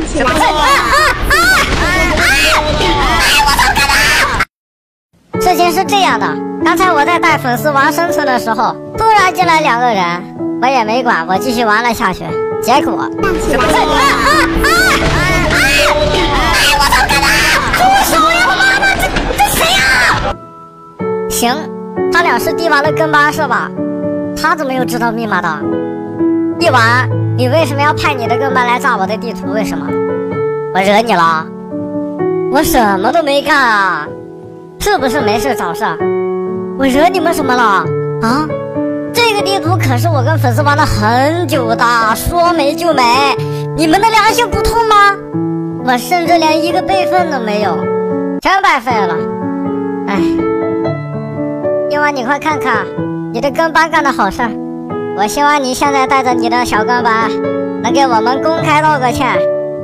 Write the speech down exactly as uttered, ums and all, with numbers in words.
起来！啊啊啊！哎，我操，干嘛？事情是这样的，刚才我在带粉丝玩生存的时候，突然进来两个人，我也没管，我继续玩了下去。结果，起来！啊啊啊！哎，我操，干嘛？住手呀！妈妈，这这谁呀？行，他俩是帝王的跟班是吧？他怎么又知道密码的？帝王，你为什么要派你的跟班来炸我的地图？为什么？我惹你了？我什么都没干啊！是不是没事找事？我惹你们什么了？啊？这个地图可是我跟粉丝玩了很久的，说没就没，你们的良心不痛吗？我甚至连一个备份都没有，全白费了。哎，帝王，你快看看你的跟班干的好事儿，我希望你现在带着你的小跟班能给我们公开道个歉。